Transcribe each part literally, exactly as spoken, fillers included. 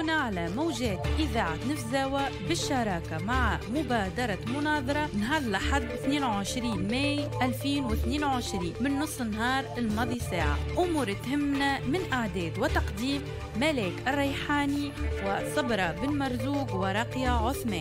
تابعونا على موجات إذاعة نفزاوة بالشراكة مع مبادرة مناظرة نهار الأحد اثنين وعشرين ماي ألفين واثنين وعشرين من نص النهار الماضي ساعة. أمور تهمنا من إعداد وتقديم ملاك الريحاني وصبرة بن مرزوق وراقية عثمان.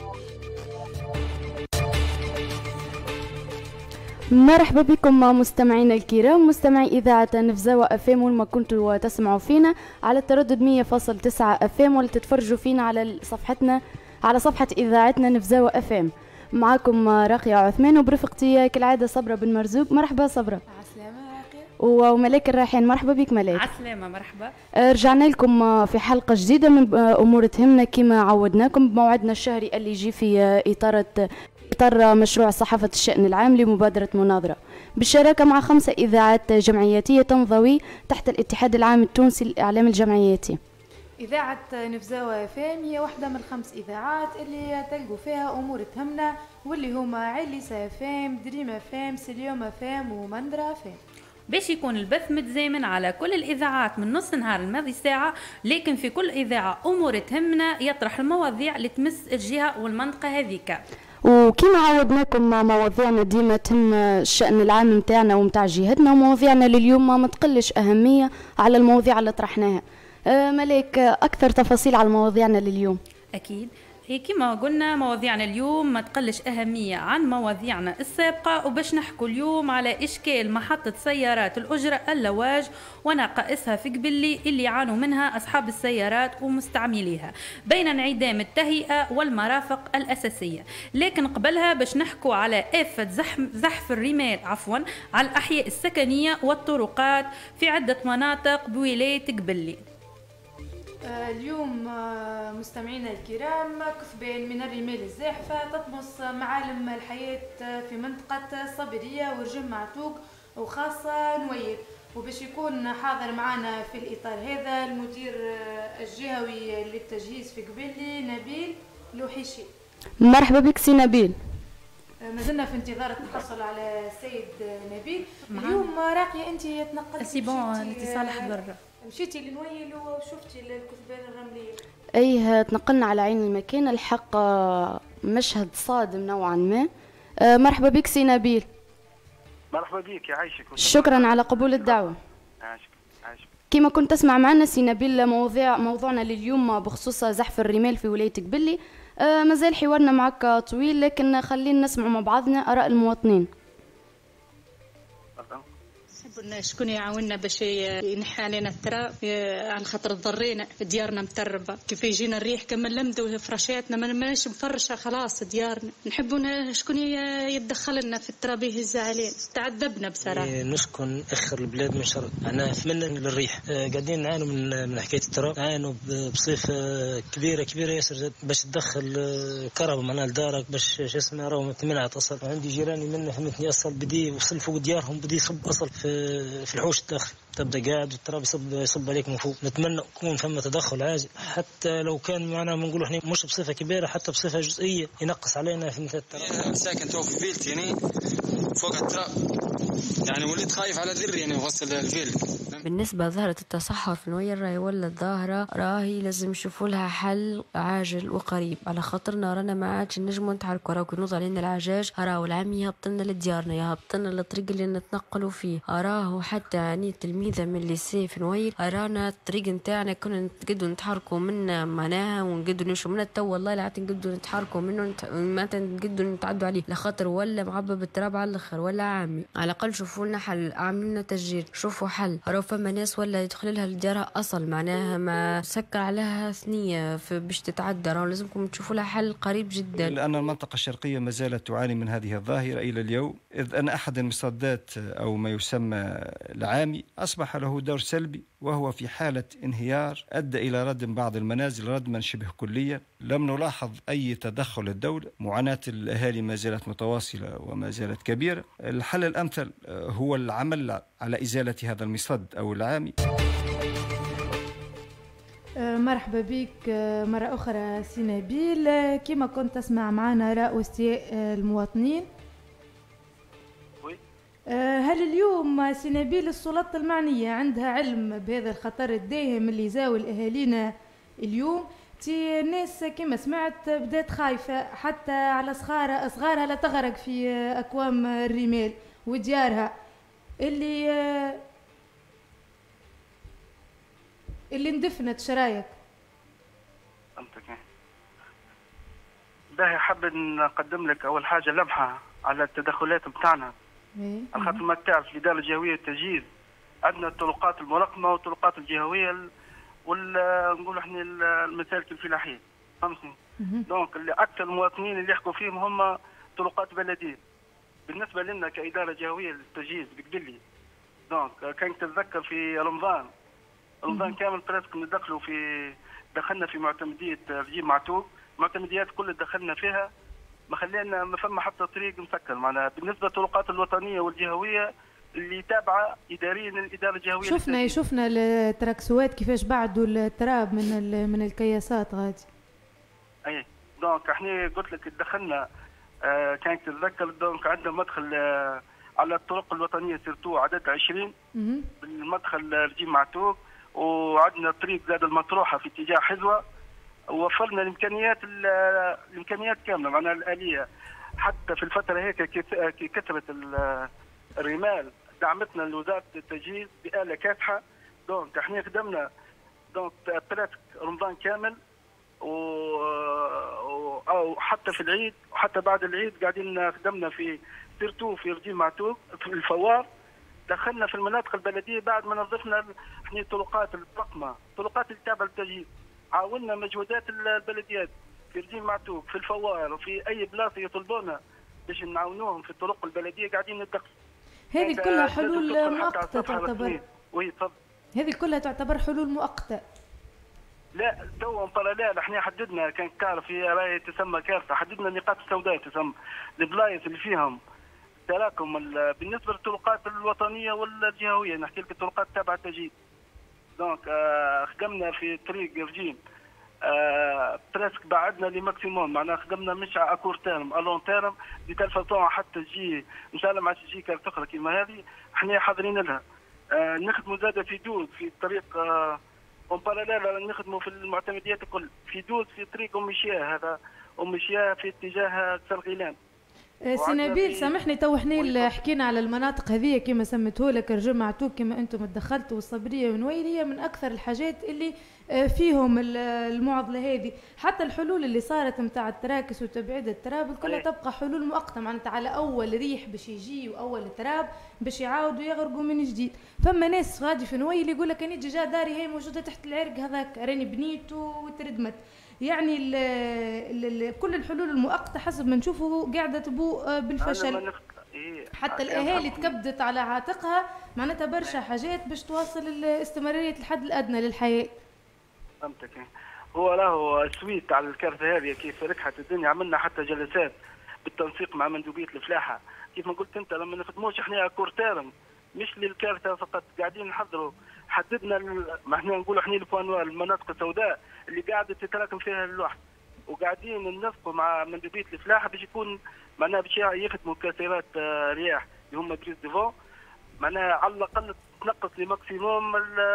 مرحبا بكم مستمعينا الكرام، مستمعي إذاعة نفزاوة أفام وما كنتوا تسمعوا فينا على التردد مية فاصلة تسعة أفام، ولا تتفرجوا فينا على صفحتنا على صفحة إذاعتنا نفزاوة أفام. معكم راقية عثمان وبرفقتي كالعادة صبرة بن مرزوق. مرحبا صبرة. عسلامة راقية. وملاك الريحان. مرحبا بك ملاك. عسلامة مرحبا. رجعنا لكم في حلقة جديدة من أمور تهمنا كما عودناكم بموعدنا الشهري اللي يجي في إطار إطار مشروع صحافة الشأن العام لمبادرة مناظرة بالشراكة مع خمسة إذاعات جمعياتية تنضوي تحت الاتحاد العام التونسي للإعلام الجمعياتي. إذاعة نفزاوة فام هي واحدة من الخمس إذاعات اللي تلقوا فيها أمور تهمنا، واللي هما عليسة فام، دريمة فام، سليومة فام، ومندرة فام. باش يكون البث متزامن على كل الإذاعات من نص نهار الماضي ساعة، لكن في كل إذاعة أمور تهمنا يطرح المواضيع اللي تمس الجهة والمنطقة هذيك. وكما عودناكم مواضيعنا ديما تهم الشأن العام متاعنا ومتاع جهتنا، ومواضيعنا لليوم ما تقلش أهمية على المواضيع اللي طرحناها. أه ملاك، أكثر تفاصيل على مواضيعنا لليوم. أكيد كما قلنا مواضيعنا اليوم ما تقلش أهمية عن مواضيعنا السابقة، وباش نحكوا اليوم على إشكال محطة سيارات الأجرة اللواج ونقائصها في قبلي اللي يعانوا منها أصحاب السيارات ومستعمليها بين انعدام التهيئة والمرافق الأساسية. لكن قبلها باش نحكوا على آفة زحف, زحف الرمال عفوا على الأحياء السكنية والطرقات في عدة مناطق بولاية قبلي. اليوم مستمعينا الكرام كثبان من الرمال الزاحفة تطمس معالم الحياة في منطقة صبرية ورجم معتوق وخاصة نوير. وباش يكون حاضر معنا في الإطار هذا المدير الجهوي للتجهيز في قبلي نبيل لوحيشي. مرحبا بك سي نبيل. ما زلنا في انتظار التحصل على السيد نبيل. اليوم راقية انت تنقلتي سي بون الاتصال حضر، مشيتي لنويل وشفتي الكثبان الرملية. ايه تنقلنا على عين المكان. الحق مشهد صادم نوعا ما. أه مرحبا بك سي نبيل. مرحبا بك يعيشك. شكرا على قبول الدعوة. عايشك عايشك. كما كنت تسمع معنا سي نبيل، مواضيع موضوعنا لليوم بخصوص زحف الرمال في ولاية قبلي. أه مازال حوارنا معك طويل، لكن خلينا نسمع مع بعضنا آراء المواطنين. نحب شكون يعاوننا باش ينحي علينا التراب على خاطر ضرينا ديارنا متربه، كيف يجينا الريح كما لمدوا فراشاتنا ما ماناش مفرشه خلاص ديارنا. نحبوا شكون يتدخل لنا في التراب يهز علينا، تعذبنا بصراحه. نسكن اخر البلاد من شرق، انا من للريح قاعدين نعانوا من من حكايه التراب، نعانوا بصفه كبيره كبيره ياسر باش تدخل كهرباء معناها لدارك باش شو اسمه راهو تمنع تصل. عندي جيراني منا فهمتني اصل بدي وصل فوق ديارهم بدي يصب اصل في في الحوش الداخلي، تبدا قاعد والتراب يصب يصب عليك من فوق. نتمنى يكون فما تدخل عاجل، حتى لو كان معنا ما نقولوا احنا مش بصفه كبيره حتى بصفه جزئيه ينقص علينا في مثل التراب. انا ساكن تو في فيلت يعني فوق التراب، يعني وليت خايف على ذري يعني وصل الفيلت. بالنسبة لظاهرة التصحر في نوير راهي ولا ظاهرة راهي لازم نشوفوا لها حل عاجل وقريب، على خاطرنا رانا ما عادش نجموا نتحركوا. راهو كي نوض علينا العجاج راهو العام يهبطلنا لديارنا يهبطلنا للطريق اللي نتنقلوا فيه. راهو حتى يعني تلميذة من الليسي في نوير رانا الطريق نتاعنا كنا نقدروا نتحركوا منه معناها ونقدروا نمشوا منه. تو والله لا نقدروا نتحركوا منه ما نقدروا نتعدوا عليه لخاطر ولا معبى بالتراب على الاخر ولا عامي. على الاقل شوفوا لنا حل، عاملين لنا تسجيل، شوفوا حل. راهو فما ناس ولا يدخل لها لديارها اصل معناها ما سكر عليها ثنيه باش تتعدى. راهو لازمكم تشوفوا لها حل قريب جدا، لان المنطقه الشرقيه ما زالت تعاني من هذه الظاهره الى اليوم، اذ ان احد المصدات او ما يسمى العامي اصبح له دور سلبي، وهو في حاله انهيار ادى الى ردم بعض المنازل ردما شبه كليا. لم نلاحظ اي تدخل الدوله، معاناه الاهالي ما زالت متواصله وما زالت كبيره. الحل الامثل هو العمل على ازاله هذا المصد او العامي. مرحبا بك مرة أخرى سي نبيل. كما كنت تسمع معنا آراء واستياء المواطنين، هل اليوم سي نبيل السلطات المعنية عندها علم بهذا الخطر الداهم اللي يزاول أهالينا اليوم تي الناس كما سمعت بدات خايفه حتى على صغارها صغارها لا تغرق في اكوام الرمال وديارها اللي اللي اندفنت. شرايك؟ فهمتك. باهي حاب نقدم لك اول حاجه لمحه على التدخلات بتاعنا على خاطر ما تعرف الاداره الجهويه التجهيز عندنا الطرقات المرقمه والطرقات الجهويه ولا نقول احنا المسالك الفلاحيه فهمتني. دونك اللي اكثر المواطنين اللي يحكوا فيهم هم طرقات بلديه. بالنسبه لنا كاداره جهويه للتجهيز بقبلي دونك كان تتذكر في رمضان رمضان كامل براسك ندخلوا في دخلنا في معتمديه رجيم معتوق، المعتمديات كل دخلنا فيها ما خلينا ما فما حتى طريق مسكر. معناها بالنسبه للطرقات الوطنيه والجهويه اللي تابعه اداريا الاداره الجهويه شفنا شفنا التراكسوات كيفاش بعدوا التراب من من الكياسات غادي. اي دونك احنا قلت لك دخلنا آه كانت تتذكر دونك عندنا مدخل آه على الطرق الوطنيه سيرتو عدد عشرين بالمدخل رجيم معتوق، وعندنا طريق زاد المطروحه في اتجاه حزوه، ووفرنا الامكانيات الامكانيات كامله معناها الاليه. حتى في الفتره هيك كي كثرت الرمال دعمتنا لوزاره التجهيز باله كاسحه. دونك احنا خدمنا دونك ثلاث رمضان كامل و او حتى في العيد وحتى بعد العيد قاعدين خدمنا في سيرتو في رجيم معتوق في الفوار. دخلنا في المناطق البلديه بعد ما نظفنا احنا الطرقات الرقمه الطرقات اللي تابعه للتجهيز. عاوننا مجهودات البلديات في رجيم معتوق في الفوار وفي اي بلاصه يطلبونا باش نعاونوهم في الطرق البلديه قاعدين ندخل. هذه كلها حلول مؤقته تعتبر؟ وي تفضل. هذه كلها تعتبر حلول مؤقته؟ لا تو باراليل احنا حددنا كان تعرف هي راهي تسمى كارثه، حددنا النقاط السوداء تسمى البلايص اللي فيهم تراكم بالنسبه للطرقات الوطنيه والجهويه. نحكي لك الطرقات تابعه التجهيز. دونك آه خدمنا في طريق رجيم آه برسك بعدنا لماكسيموم معناها خدمنا مش على اكور تيرم الون تيرم دي تلفزيون حتى تجي ان شاء الله ما تجي كارت اخرى كيما هذه احنا حاضرين لها. آه نخدموا زاده في دوز في الطريق آه اون باراليل نخدموا في المعتمديات الكل في دوز في طريق ام مشياه هذا ام مشياه في اتجاه سرغيلان. سي نبيل سامحني تو احنا حكينا على المناطق هذه كما سميتهولك رجيم معتوق كما انتم تدخلتوا والصبريه ونويل هي من اكثر الحاجات اللي فيهم المعضله هذه. حتى الحلول اللي صارت نتاع التراكس وتبعيد التراب كلها تبقى حلول مؤقته معناتها على اول ريح باش يجي واول تراب باش يعاودوا يغرقوا من جديد. فما ناس غادي في نويل يقول لك انا جا داري هي موجوده تحت العرق هذاك راني بنيت وتردمت. يعني ال ال ال كل الحلول المؤقته حسب ما نشوفه قاعده تبو بالفشل. حتى الاهالي تكبدت على عاتقها معناتها برشا حاجات باش توصل استمراريه الحد الادنى للحياه. فهمتك. هو راهو سويت على الكارثه هذه كيف ركحت الدنيا عملنا حتى جلسات بالتنسيق مع مندوبيه الفلاحه كيف ما قلت انت لما نخدموش احنا كورتيرم مش للكارثه فقط قاعدين نحضروا. حددنا ما احنا نقولوا احنا البوانوار المناطق السوداء اللي قاعده تتراكم فيها اللوح وقاعدين ننسقوا مع مندوبيه الفلاحه باش يكون معناها باش يخدموا كاسيرات رياح اللي هم بريز ديفون معناها على الاقل تنقص لماكسيموم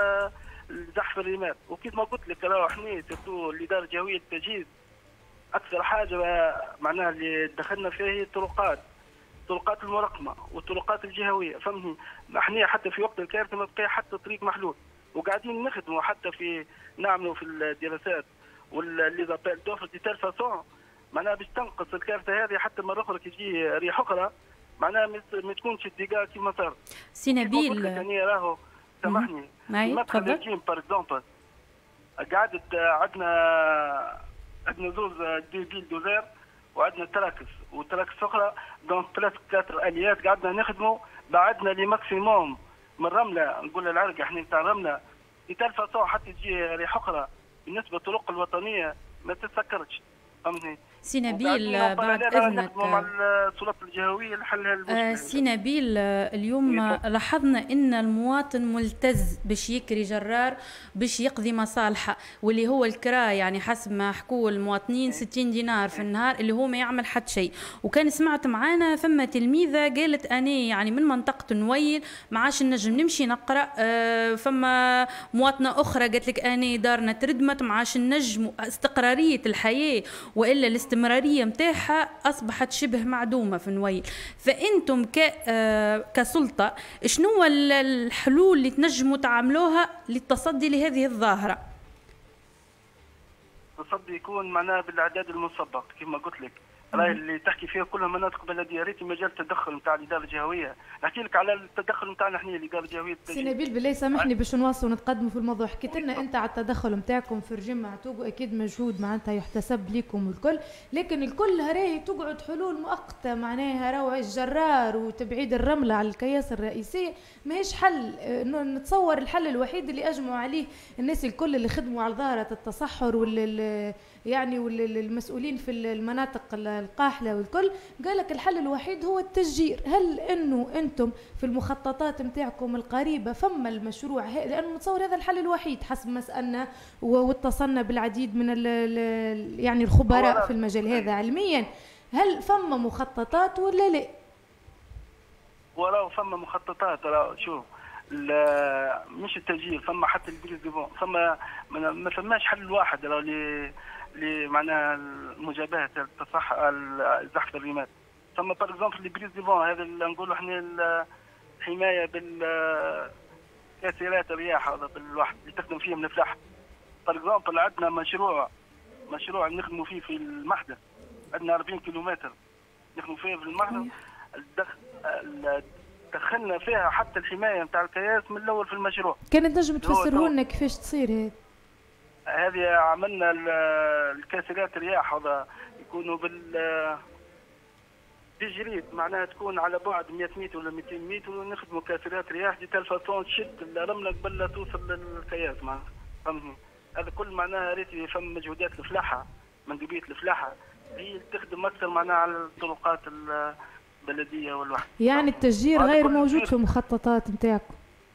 زحف الرمال. وكيف ما قلت لك راهو احنا سيرتو الاداره الجهويه للتجهيز اكثر حاجه معناها اللي دخلنا فيها هي الطرقات الطرقات المرقمه والطرقات الجهويه فهمني. احنا حتى في وقت الكارثه ما بقى حتى طريق محلول وقاعدين نخدموا حتى في نعملوا في الدراسات واللي زابيل دوفر دي تيل فاسون معناها باش تنقص الكارثه هذه حتى مره اخرى كي تجي ريح اخرى معناها ما تكونش الدقاق كيما صار. سي نبيل يعني راهو سامحني مدخل الجيم بار اكزومبل قعدت عندنا عندنا زوز دي بيل دوزير وعندنا تراكس وتراكس اخرى دونك ثلاث كاتر اليات قعدنا نخدموا بعدنا لماكسيموم من رمله نقول العرق احنا نتاع رمله لتلفا حتى تجي ريح اخرى. بالنسبه للطرق الوطنيه ما تتسكرش فهمتني. سي نبيل بعد اذنك مع السلطات الجهويه لحل هالمشكله. آه سي نبيل اليوم لاحظنا ان المواطن ملتز باش يكري جرار باش يقضي مصالحه، واللي هو الكرا يعني حسب ما حكوا المواطنين ستين دينار في النهار، اللي هو ما يعمل حتى شيء. وكان سمعت معانا ثم تلميذه قالت انا يعني من منطقه نويل ما عادش نجم نمشي نقرا، آه فما مواطنه اخرى قالت لك انا دارنا تردمت ما عادش نجم، استقراريه الحياه والا الاستمراريه نتاعها اصبحت شبه معدومه في نويل. فانتم ك كسلطه شنو الحلول اللي تنجموا تعملوها للتصدي لهذه الظاهره؟ التصدي يكون معناها بالاعداد المسبق كما قلت لك، راهي اللي تحكي فيها كلها مناطق بلديه، ريت مجال التدخل نتاع الاداره الجهويه. نحكي لك على التدخل نتاعنا احنا الاداره الجهويه. سي نبيل بالله سامحني باش نواصلوا نتقدموا في الموضوع. حكيت لنا انت على التدخل نتاعكم في رجيم معتوق، واكيد مجهود معناتها يحتسب لكم الكل، لكن الكل راهي تقعد حلول مؤقته، معناها روع الجرار وتبعيد الرمله على الكياس الرئيسيه ماهيش حل. نتصور الحل الوحيد اللي اجمعوا عليه الناس الكل اللي خدموا على ظاهره التصحر وال يعني والمسؤولين في المناطق القاحله والكل، قال لك الحل الوحيد هو التشجير. هل انه انتم في المخططات نتاعكم القريبه فما المشروع؟ لانه متصور هذا الحل الوحيد حسب ما سالنا واتصلنا بالعديد من ال ال يعني الخبراء في المجال هذا علميا. هل فما مخططات ولا لا؟ ولو فما مخططات، راه شوف مش التسجيل، فما حتى البريز ديفون، فما ما فماش حل واحد راه اللي اللي معناها مجابهه التصح زحف الرمال. فما باغ اكزومبل البريز ديفون هذا اللي نقولوا احنا الحمايه بالكاسرات الرياح، هذا بالواحد اللي تخدم فيه من الفلاحه. باغ اكزومبل عندنا مشروع مشروع نخدموا فيه في المحدث، عندنا أربعين كيلومتر نخدموا فيه في المحدث، دخلنا فيها حتى الحمايه نتاع الكياس من الاول في المشروع. كانت نجم تفسروا لنا كيفاش تصير هذه؟ هذه عملنا الكاسرات الرياح، هذا يكونوا بال بالجريد، معناها تكون على بعد مئة متر ولا مئتين متر، ونخدموا كاسرات رياح دي تلفزيون تشد الرمله قبل لا توصل للكياس. معناها فهمتني؟ هذا كل معناها ريت يفهم مجهودات الفلاحه، مندوبيه الفلاحه هي اللي تخدم اكثر معناها على الطرقات البلديه والواحد. يعني التشجير غير موجود في المخططات نتاعكم؟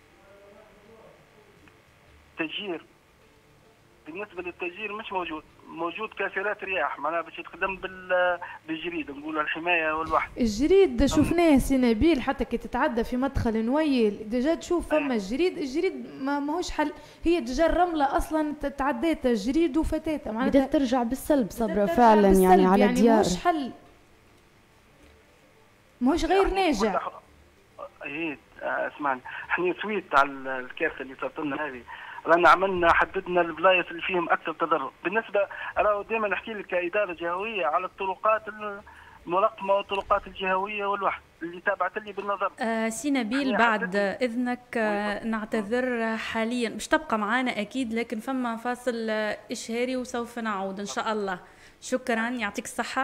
التشجير بالنسبه للتشجير مش موجود، موجود كاسرات رياح معناها باش تخدم بالجريد نقولوا الحمايه والواحد. الجريد شفناه سي نبيل، حتى كي تتعدى في مدخل نويل ديجا تشوف فما الجريد، الجريد ما ماهوش حل، هي ديجا الرمله اصلا تعديت الجريد وفتاتها معناتها بدات ترجع بالسلب صبرا فعلا بالسلب يعني على يعني الديار. ماهوش حل، ماهوش غير يعني ناجع. ايه اسمعني، احنا سويت على الكارثه اللي صارت لنا هذه، رانا عملنا حددنا البلايص اللي فيهم اكثر تضرر. بالنسبه راهو دائما نحكي لك كاداره جهويه على الطرقات المرقمه والطرقات الجهويه والواحد اللي تابعت لي بالنظر. آه سي نبيل بعد اذنك آه نعتذر حاليا، مش تبقى معنا اكيد، لكن فما فاصل اشهاري وسوف نعود ان شاء الله. شكرا، يعطيك الصحه.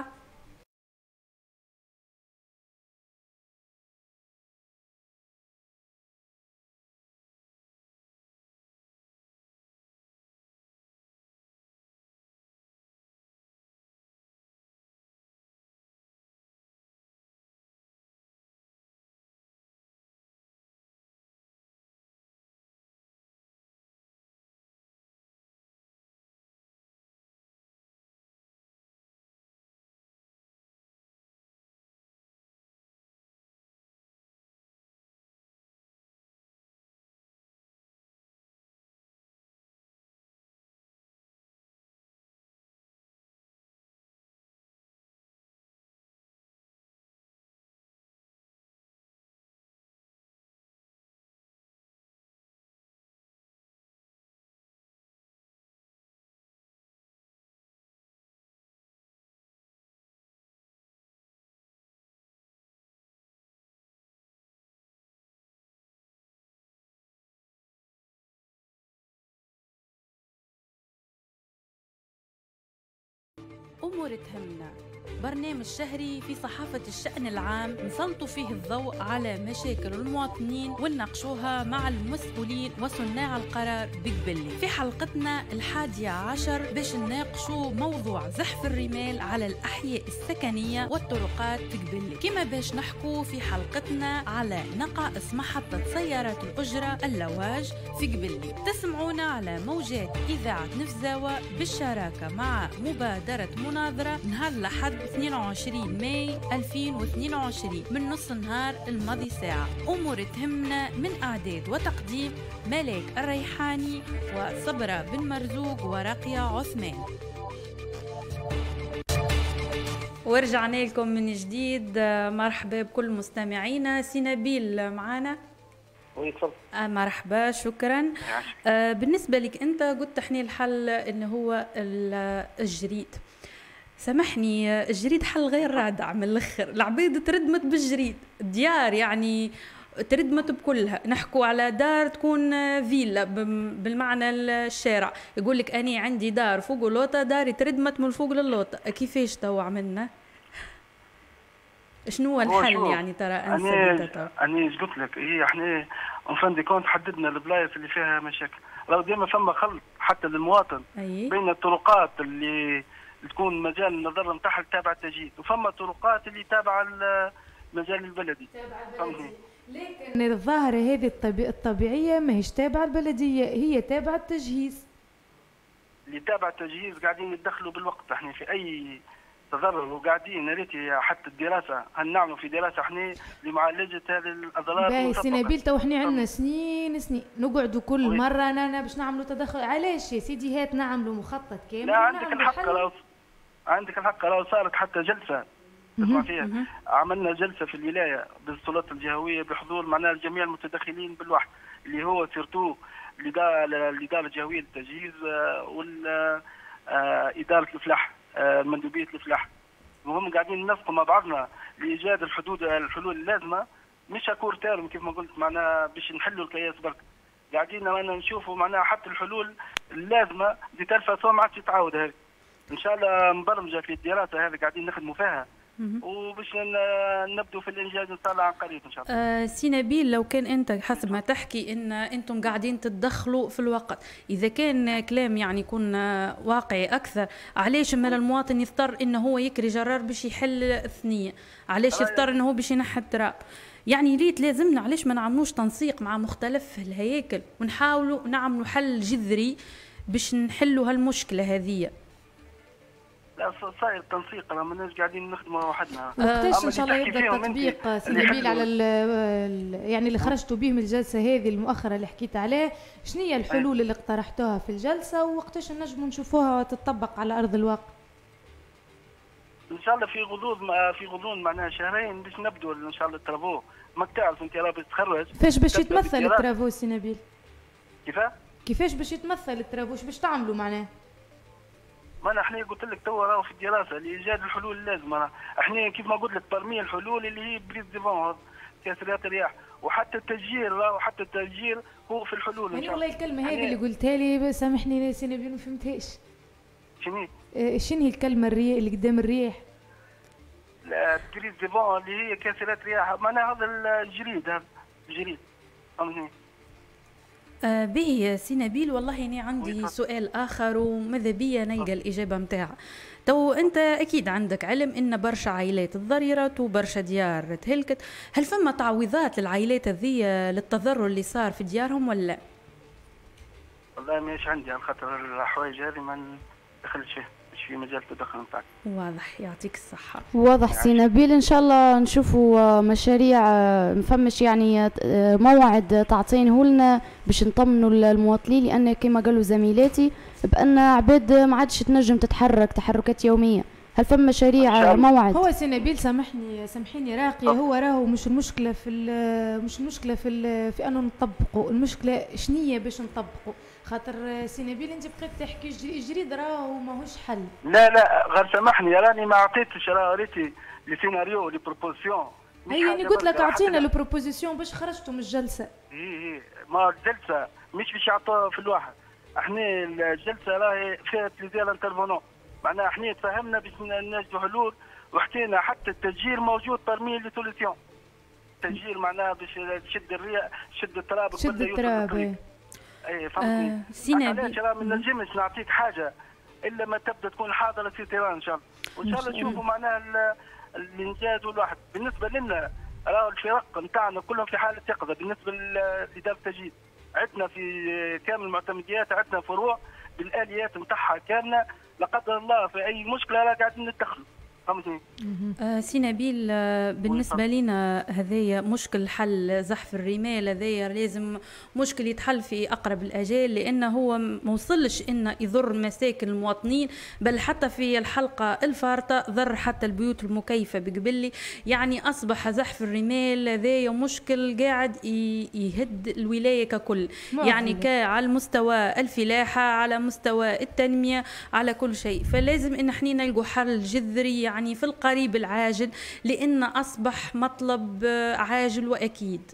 أمور تهمنا برنامج شهري في صحافة الشأن العام نسلطوا فيه الضوء على مشاكل المواطنين ونناقشوها مع المسؤولين وصناع القرار بقبلي. في حلقتنا الحادية عشر باش نناقشوا موضوع زحف الرمال على الأحياء السكنية والطرقات في قبلي، كما باش نحكوا في حلقتنا على نقائص محطة سيارات الأجرة اللواج في قبلي. تسمعونا على موجات إذاعة نفزاوة بالشراكة مع مبادرة مناظرة نهار الأحد اثنين وعشرين ماي ألفين واثنين وعشرين من نص النهار الماضي ساعة. أمور تهمنا من إعداد وتقديم ملاك الريحاني وصبرة بن مرزوق ورقية عثمان. ورجعنا لكم من جديد، مرحبا بكل مستمعينا. سينابيل معنا. آه مرحبا، شكرا. آه بالنسبة لك أنت قلت احنا الحل إنه هو الجريد. سامحني، الجريد حل غير رادع من الاخر، العبيد تردمت بالجريد، ديار يعني تردمت بكلها. نحكوا على دار تكون فيلا بالمعنى الشارع، يقول لك أنا عندي دار فوق اللوطة، داري تردمت من فوق للوطة. كيفاش تو عملنا؟ شنو هو الحل يعني؟ ترى أنا أنا ايش قلت لك، هي احنا اون دي كونت حددنا البلايص اللي فيها مشاكل، لو ديما ثم خلط حتى للمواطن أيه؟ بين الطرقات اللي تكون مجال النظر نتاعها تابع التجهيز، وفما طرقات اللي تابعه المجال البلدي. تابعه البلدي، لكن الظاهره هذه الطبيعيه ماهيش تابعه البلديه، هي تابعه التجهيز. اللي تابع التجهيز قاعدين يتدخلوا بالوقت احنا في اي تضرر، وقاعدين ريتي حتى الدراسه هنعملوا في دراسه احنا لمعالجه هذه الاضرار. باهي سنابيل، تو احنا عندنا سنين سنين نقعدوا كل وي. مره انا باش نعملوا تدخل. علاش يا سيدي هات نعملوا مخطط كامل؟ لا عندك الحق، لو عندك الحق لو صارت حتى جلسه تسمع فيها. عملنا جلسه في الولايه بالسلطات الجهويه بحضور معناها جميع المتدخلين بالوحده، اللي هو سيرتو الاداره الجهويه للتجهيز والاداره الفلاح، مندوبيه الفلاح، وهم قاعدين ننسقوا مع بعضنا لايجاد الحدود الحلول اللازمه، مش اكور تيرم كيف ما قلت معناها باش نحلوا الكياس برك. قاعدين معنا نشوفوا معناها حتى الحلول اللازمه دي تلفا ما عادش تتعاود. هذه ان شاء الله مبرمجه في الدراسه هذه قاعدين نخدموا فيها، وباش نبدو في الانجاز ان شاء الله عن قريب ان شاء الله. آه سينابيل، لو كان انت حسب ما تحكي ان انتم قاعدين تتدخلوا في الوقت، اذا كان كلام يعني يكون واقعي اكثر، علاش مال المواطن يضطر انه هو يكري جرار باش يحل الثنيه؟ علاش يضطر انه هو باش ينحي التراب؟ يعني ريت لازمنا علاش ما نعملوش تنسيق مع مختلف الهياكل ونحاولوا نعملوا حل جذري باش نحلوا هالمشكله هذه؟ لا صاير تنسيق، ما ماناش قاعدين نخدموا وحدنا. وقتاش ان شاء الله يبدا التطبيق سنابيل على ال ال يعني اللي خرجتوا به من الجلسه هذه المؤخره اللي حكيت عليه؟ شنو هي الحلول اللي اقترحتوها في الجلسه، ووقتاش نجموا نشوفوها تطبق على ارض الواقع؟ ان شاء الله في غضون في غضون معناها شهرين باش نبدو ان شاء الله الترافو. ما تعرف انت راه باش تخرج. كيفاش باش يتمثل الترافو سنابيل؟ كيفاه؟ كيفاش باش يتمثل الترافو؟ اش باش تعملوا معناه؟ ما انا احنا قلت لك توا راهو في الدراسه لايجاد الحلول اللازمه. احنا كيف ما قلت لك برمي الحلول اللي هي بريز ديفون كاسرات الرياح، وحتى التسجيل راهو حتى التسجيل هو في الحلول ان شاء الله. والله الكلمه هذه اللي قلتها لي سامحني سينابيل ما فهمتهاش. شنو؟ اه شنو هي الكلمه الرياح اللي قدام الرياح؟ لا بريز ديفون اللي هي كاسرات رياح، معناها هذا الجريد، هذا الجريد فهمتني؟ آه به سينابيل، والله أنا عندي سؤال آخر وماذا بيا نلقى الإجابة متاعها. تو أنت أكيد عندك علم إن برشا عائلات تضررت وبرشا ديار تهلكت، هل فما تعويضات للعائلات هذه للتضرر اللي صار في ديارهم ولا؟ والله ماهيش عندي، على خاطر الحوايج هذه ما ندخلش فيها، مش في مجال التدخل نتاعك. واضح، يعطيك الصحة. واضح سينابيل، إن شاء الله نشوفوا مشاريع مفمش يعني موعد تعطينه لنا باش نطمنوا المواطنين، لأن كما قالوا زميلاتي بأن عباد ما عادش تنجم تتحرك تحركات يومية. هل فما مشاريع موعد؟ هو سينابيل سامحني سامحيني راقية، هو راهو مش المشكلة في مش المشكلة في في أنه نطبقوا، المشكلة شنية باش نطبقوا. خاطر سينابيل انت بقيت تحكي جريد راهو ماهوش حل. لا لا غير سامحني، راني ما عطيتش، راه ريتي لي سيناريو لي بروبوزيسيون. اي انا قلت لك اعطينا لو بروبوزيسيون باش خرجتوا من الجلسه. اي اي ما الجلسه مش باش يعطوا في الواحد، احنا الجلسه راهي فيها بليزير انترفونون، معناها احنا تفاهمنا باش نجدوا حلول وحكينا حتى التسجيل موجود برمي لي سوليسيون. التسجيل معناها باش تشد الرياء تشد التراب شد التراب. اي فهمتني. آه سينا علاش راه ما نجمش نعطيك حاجه الا ما تبدا تكون حاضره في تيران ان شاء الله، وان شاء الله نشوفوا معناها الانجاز والواحد. بالنسبه لنا راهو الفرق نتاعنا كلهم في حاله يقظه. بالنسبه لاداره التجهيز عندنا في كامل المعتمديات عندنا فروع بالاليات نتاعها كامله، لا قدر الله في اي مشكله راه قاعدين نتدخلوا. فهمتني؟ آه سي نبيل، آه بالنسبه لنا هذايا مشكل حل زحف الرمال هذايا لازم مشكل يتحل في اقرب الاجال، لانه هو ما وصلش انه يضر مساكن المواطنين، بل حتى في الحلقه الفارطه ضر حتى البيوت المكيفه بقبلي. يعني اصبح زحف الرمال هذايا مشكل قاعد يهد الولايه ككل، يعني على المستوى الفلاحه، على مستوى التنميه، على كل شيء. فلازم ان احنا نلقوا حل جذري يعني في القريب العاجل، لأن أصبح مطلب عاجل وأكيد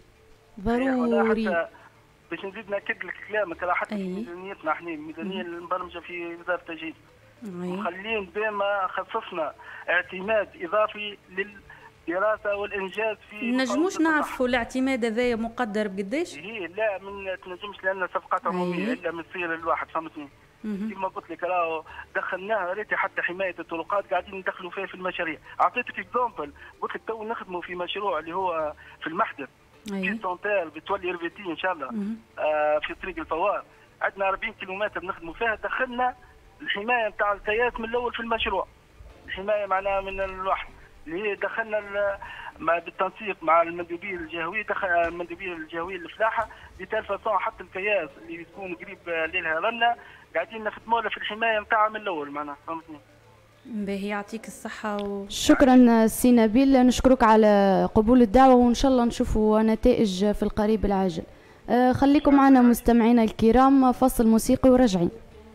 ضروري. باش نزيد ناكد لك كلامك، راه حتى ميزانيتنا احنا الميزانيه المبرمجه في وزاره التجهيز مخلين بما خصصنا اعتماد اضافي للدراسه والانجاز في. نجموش نعرفوا الاعتماد هذايا مقدر بقداش؟ هي لا ما تنجمش لان صفقات عموميه الا من تصير الواحد. فهمتني؟ كما قلت لك راهو دخلناها ريتي حتى حمايه الطرقات قاعدين ندخلوا فيها في المشاريع. اعطيتك اكزومبل، قلت لك تو نخدموا في مشروع اللي هو في المحدث في سونتير بتولي ريفيتي ان شاء الله. آه في طريق الفوار عندنا أربعين كيلومتر نخدموا فيها، دخلنا الحمايه نتاع الكياس من الاول في المشروع. الحمايه معناها من الواحد اللي هي دخلنا مع بالتنسيق مع المندوبيه الجهويه، دخل المندوبيه الجهويه الفلاحه بتال فاصون حتى الكياس اللي تكون قريب ليلها رمله قاعدين نخدموا له في الحمايه نتاعها من الاول معناها. فهمتني؟ باهي يعطيك الصحه و... شكرا سي نبيل، نشكرك على قبول الدعوه وان شاء الله نشوفوا نتائج في القريب العاجل. آه خليكم معنا مستمعينا الكرام، فصل موسيقي وراجعين.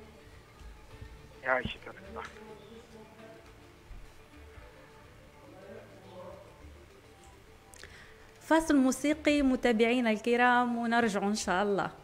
يعيشك. فاصل موسيقي متابعينا الكرام ونرجع ان شاء الله.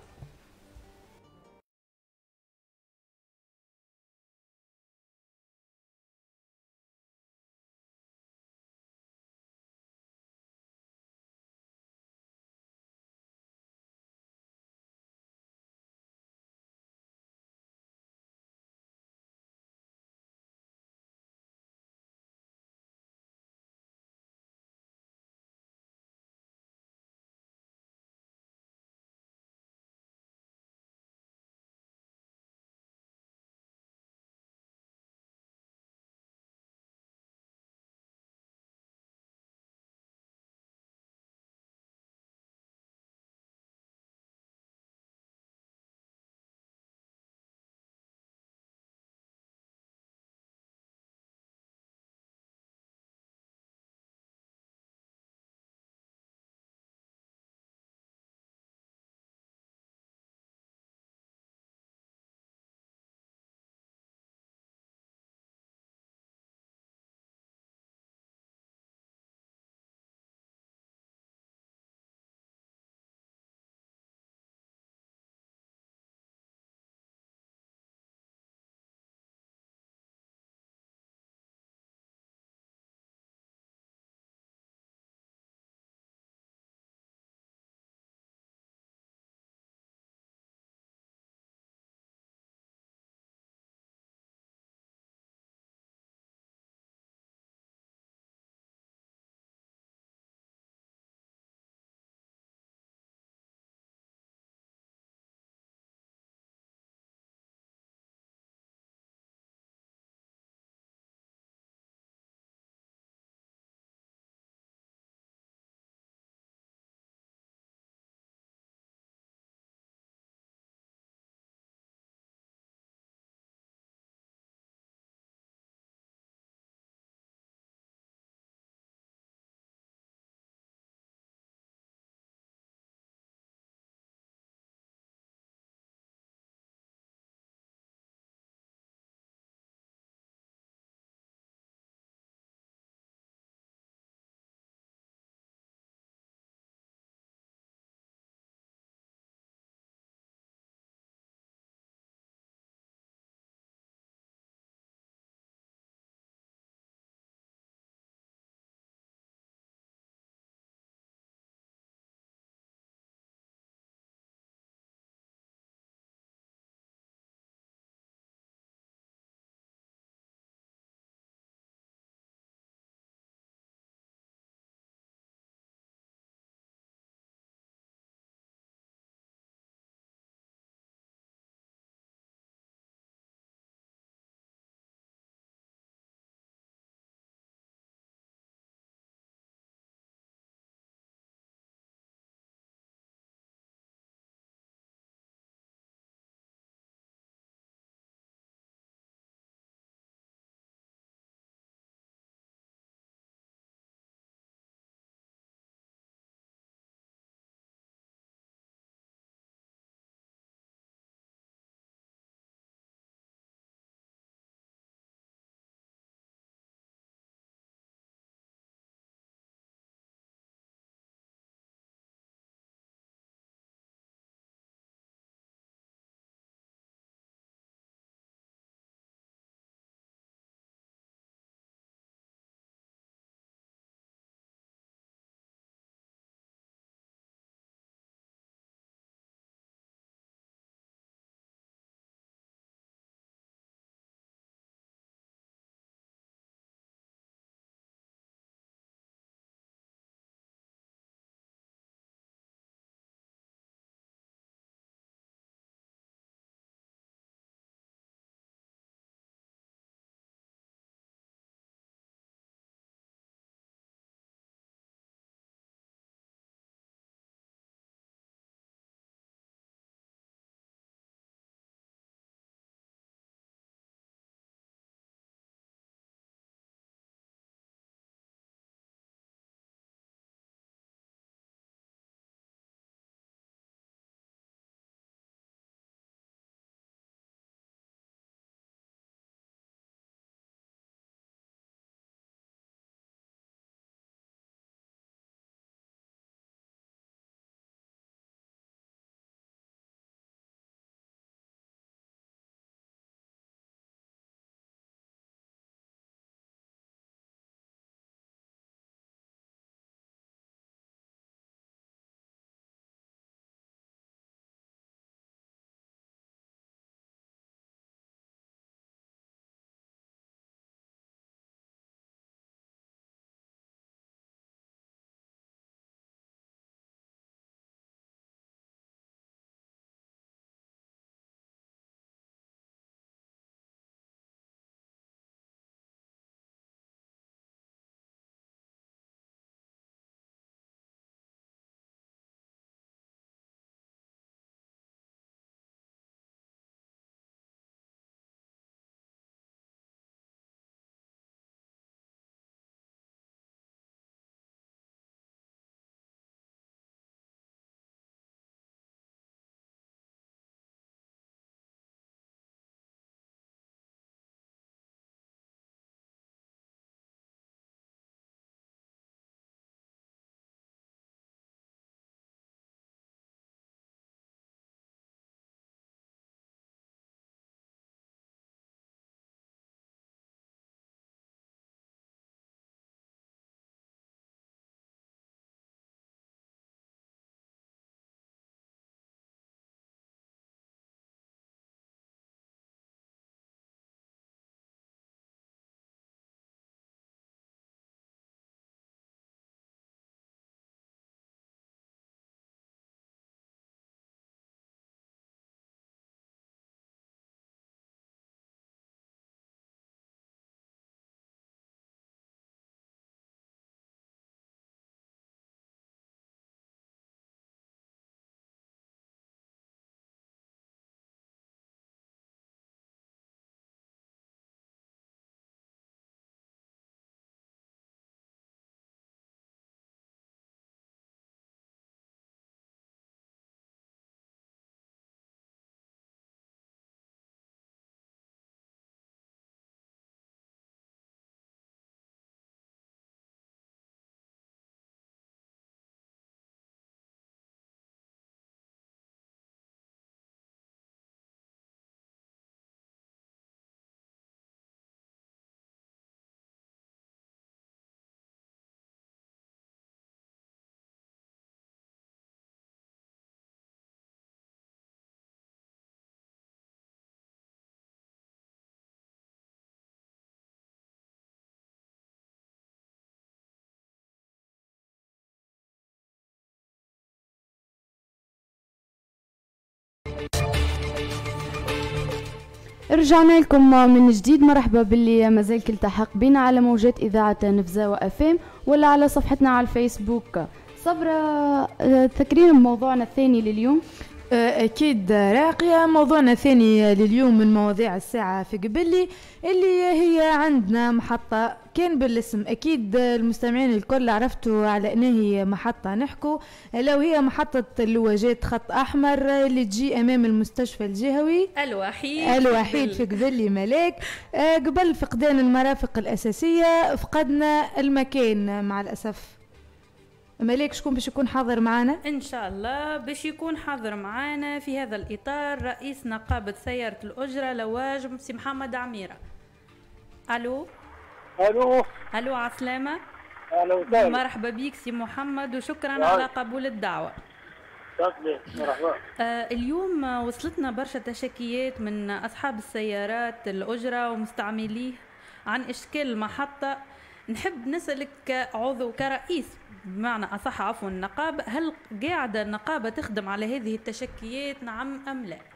رجعنا لكم من جديد. مرحبا باللي مازال تلتحق بنا على موجات إذاعة نفزاوة اف ام ولا على صفحتنا على الفيسبوك. صبرا، تكريم موضوعنا الثاني لليوم. أكيد راقية. موضوعنا الثاني لليوم من مواضيع الساعة في قبلي اللي هي عندنا محطة كان بالاسم، أكيد المستمعين الكل عرفتوا على أنها هي محطة نحكو، لو هي محطة اللواجات خط أحمر اللي تجي أمام المستشفى الجهوي الوحيد الوحيد في قبلي ملاك. قبل فقدان المرافق الأساسية فقدنا المكان مع الأسف. ملاك شكون باش يكون حاضر معنا؟ ان شاء الله باش يكون حاضر معنا في هذا الاطار رئيس نقابه سياره الاجره لواج سي محمد عميره. الو الو الو عسلامه. اهلا وسهلا. مرحبا بك سي محمد وشكرا على قبول الدعوه. تفضلي. مرحبا. آه اليوم وصلتنا برشا تشكيات من اصحاب السيارات الاجره ومستعمليه عن اشكال المحطه. نحب نسألك كعضو كرئيس بمعنى أصح عفوا النقابة، هل قاعدة النقابة تخدم على هذه التشكيات نعم أم لا؟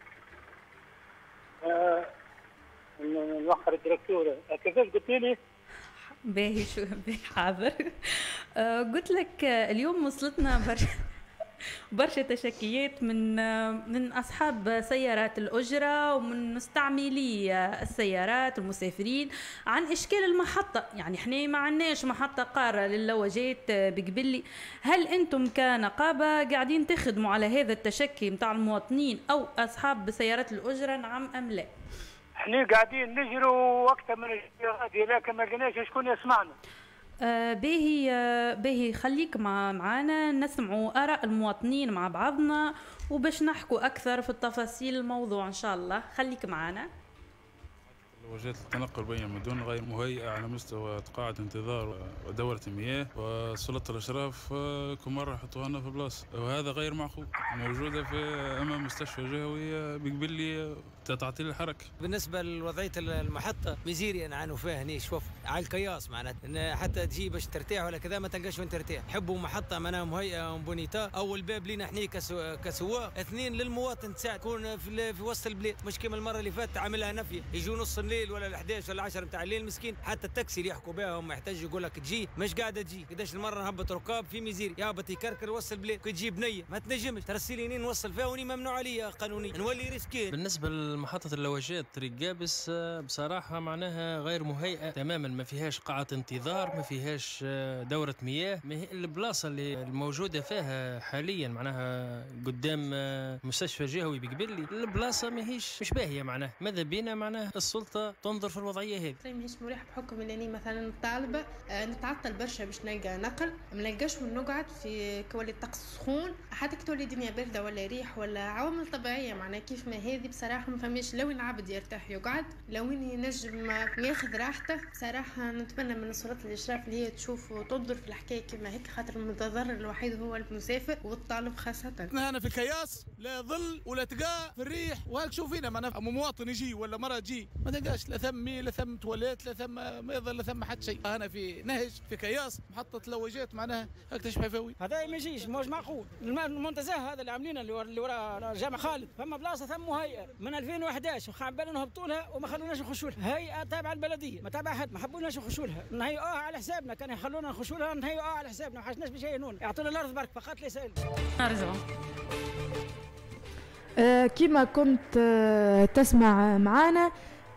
آه نوخر الدكتورة كيفاش قلت لي؟ باهي شو باهي حاضر. آه قلت لك اليوم وصلتنا برشا برشا تشكيات من من اصحاب سيارات الاجره ومن مستعملي السيارات المسافرين عن اشكال المحطه. يعني احنا ما عندناش محطه قاره للواجات بقبلي، هل انتم كنقابه قاعدين تخدموا على هذا التشكي نتاع المواطنين او اصحاب سيارات الاجره نعم ام لا؟ احنا قاعدين نجروا اكثر من الجهات لكن ما لقيناش شكون يسمعنا. آه باهي آه باهي خليك مع معانا نسمعوا آراء المواطنين مع بعضنا وباش نحكوا أكثر في التفاصيل الموضوع إن شاء الله. خليك معانا. وجهات التنقل بين المدن غير مهيئة على مستوى قاعة انتظار ودورة المياه، وسلطة الأشراف كل مرة يحطوها لنا في بلاصة، وهذا غير معقول. موجودة في أمام مستشفى جهوي بقبلي تعطيل الحركة. بالنسبة لوضعية المحطة ميزيريا نعانوا فيها هني شوف على الكياس معناتها حتى تجي باش ترتاح ولا كذا ما تلقاش وين ترتاح. حبوا محطة معناها مهيئة وبونيتا. أول باب لينا احنا كسواق، اثنين للمواطن تساعد تكون في, في وسط البلاد، مش كما المرة اللي فاتت عاملها نفية يجوا نص الليل ولا الحداش ولا العشرة نتاع الليل مسكين. حتى التاكسي اللي يحكوا بها هم يحتاج يقول لك تجي مش قاعدة تجي. قداش المرة نهبط ركاب في ميزيريا يهبط يكركر وسط البلاد كي تجيب نية ما تنجمش ترسلي نين نوصل فيها وني ممنوع عليا قانونيا نولي ريسكين. بالنسبة لمحطة اللواجات طريق جابس بصراحة معناها غير مهيئة تماما، ما فيهاش قاعة انتظار، ما فيهاش دورة مياه. البلاصة اللي الموجودة فيها حاليا معناها قدام مستشفى جهوي بقبلي البلاصة ماهيش مش باهية معناها. ماذا بينا معناها السلطة تنظر في الوضعية هذه. ماهيش مريح بحكم انني مثلا طالبة نتعطل برشا باش نلقى نقل، ما نلقاش وين نقعد في كولي الطقس سخون حتى كتولي الدنيا باردة ولا ريح ولا عوامل طبيعية معناها كيف ما هذه. بصراحة ما فماش لو العبد يرتاح يقعد لو اني ينجم ياخذ راحته. بصراحة نتمنى من سلطة الاشراف اللي هي تشوف وتنظر في الحكاية كما هيك، خاطر المتضرر الوحيد هو المسافر والطالب خاصة. هنا في الكياس لا ظل ولا تلقاه في الريح، وهاك شوفينا معنا مواطن يجي ولا مرة تجي ما تلقاش لا ثم مي لا ثم تواليت لا ثم ميضة لا ثم حتى شيء. هنا في نهج في كياس محطة لواجات معناها هاك تشبه حفاوي. هذا ما يجيش مش معقول. المنتزه هذا اللي عاملينه اللي ورا جامع خالد فما بلاصة ثم مهيئة من ألفين وأحد عشر وخابين نهبطوا لها وما خلوناش نخشوا لها. هيئة تابعة البلدية ما تابعة حد، ما حبوناش نخشوا لها. نهيئوها على حسابنا، كانوا يخلونا نخشوا لها نهيئوها على حسابنا، ما حاجناش باش يهينونا يعطونا الأرض برك فقط ليس إلا. نرجع. آه كما كنت آه تسمع معنا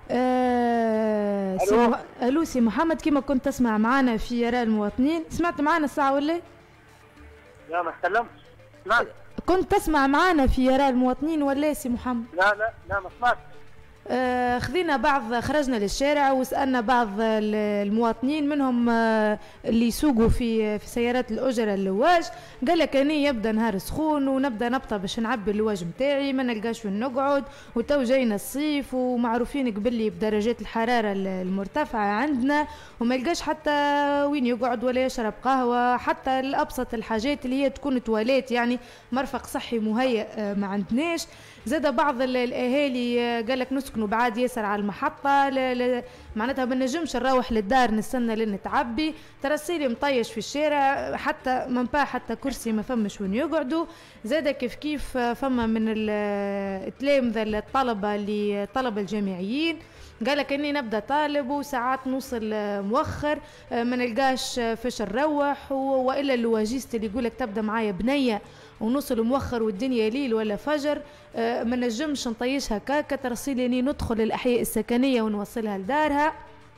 آه الو الو سي محمد، كما كنت تسمع معنا في آراء المواطنين. سمعت معنا الساعة ولا؟ لا ما تكلمتش. سمعت. كنت تسمع معنا في آراء المواطنين ولا سي محمد؟ لا لا لا ما سمعت. آه خذينا بعض، خرجنا للشارع وسألنا بعض المواطنين منهم آه اللي يسوقوا في في سيارات الأجرة اللواج. قال لك اني يبدا نهار سخون ونبدا نبطه باش نعبي اللواج نتاعي ما نلقاش وين نقعد، وتو جاينا الصيف ومعروفين قبلي بدرجات الحرارة المرتفعة عندنا وما يلقاش حتى وين يقعد ولا يشرب قهوة، حتى الأبسط الحاجات اللي هي تكون تواليت يعني مرفق صحي مهيئ آه ما عندناش. زاد بعض الأهالي آه قال لك نسكن نسكنوا بعاد ياسر على المحطه، ل... ل... معناتها ما نجمش نروح للدار نستنى لين تعبي، ترسيلي مطيش في الشارع، حتى من با حتى كرسي ما فمش وين يقعدوا. زاد كيف كيف فما من التلامذه الطلبه اللي طلبه الجامعيين قال لك اني نبدا طالب وساعات نوصل مؤخر ما نلقاش فاش نروح، والا الواجيست اللي يقول لك تبدا معايا بنيه ونوصل مؤخر والدنيا ليل ولا فجر، ما نجمش نطيشها كاكا، ترسيلي اني ندخل الاحياء السكنيه ونوصلها لدارها.